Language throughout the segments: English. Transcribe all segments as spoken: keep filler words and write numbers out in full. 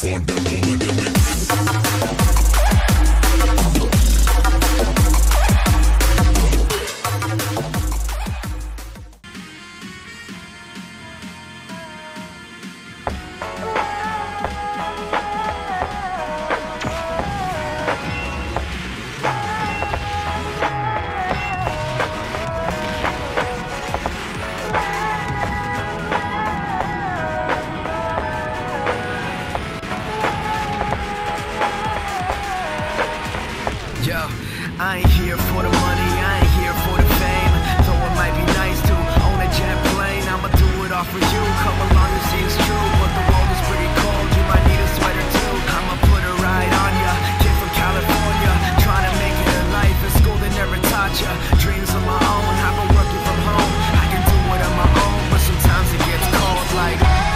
I ain't here for the money, I ain't here for the fame. Though it might be nice to own a jet plane, I'ma do it all for you. Come along and see it's true, but the world is pretty cold. You might need a sweater too. I'ma put a ride on ya. Kid from California, trying to make it in life. In school they never taught ya. Dreams of my own, I've been working from home. I can do it on my own, but sometimes it gets cold like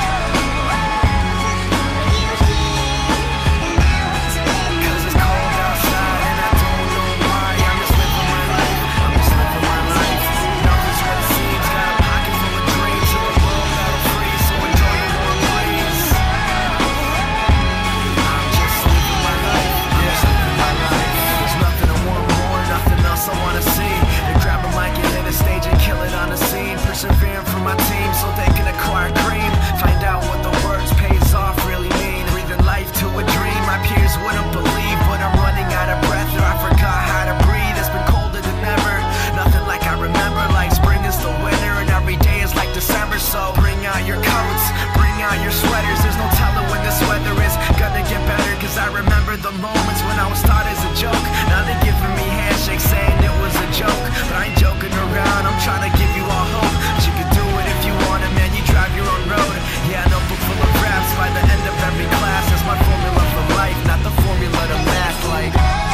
persevering for my team so they can acquire cream. Find out what the words pays off really mean. Breathing life to a dream my peers wouldn't believe, but I'm running out of breath or I forgot how to breathe. It's been colder than ever, nothing like I remember. Like spring is the winter and every day is like December. So bring out your coats, bring out your sweaters. There's no telling when this weather is gonna get better, cause I remember the moments when I was thought as a joke. Now they're giving me handshakes saying it was a joke, but I ain't joking around, I'm trying to give you all hope. You can do it if you want it, man, you drive your own road. Yeah, a notebook full of raps by the end of every class. That's my formula for life, not the formula to math. Like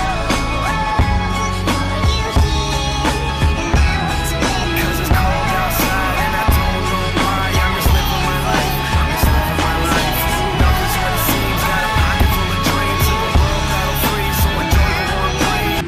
cause it's cold outside and I don't know why. I'm just living my life, I'm just living my life. Nothing's what it seems, got a pocket full of dreams in a world that'll freeze, so enjoy the warm breeze.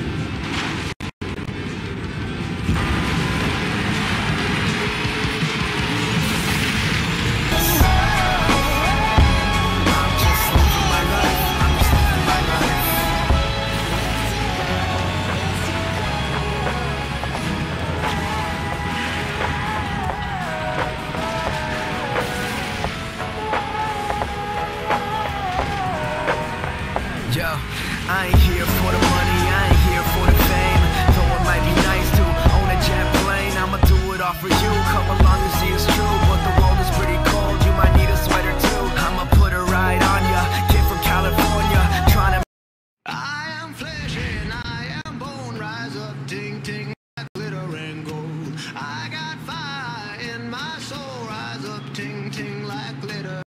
Yo, I ain't here for the money, I ain't here for the fame. Though it might be nice to own a jet plane, I'ma do it all for you. Come along and see it's true, but the world is pretty cold. You might need a sweater too. I'ma put a ride on ya. Kid from California, trying to I am flesh and I am bone. Rise up, ting ting, like glitter and gold. I got fire in my soul. Rise up, ting ting, like glitter.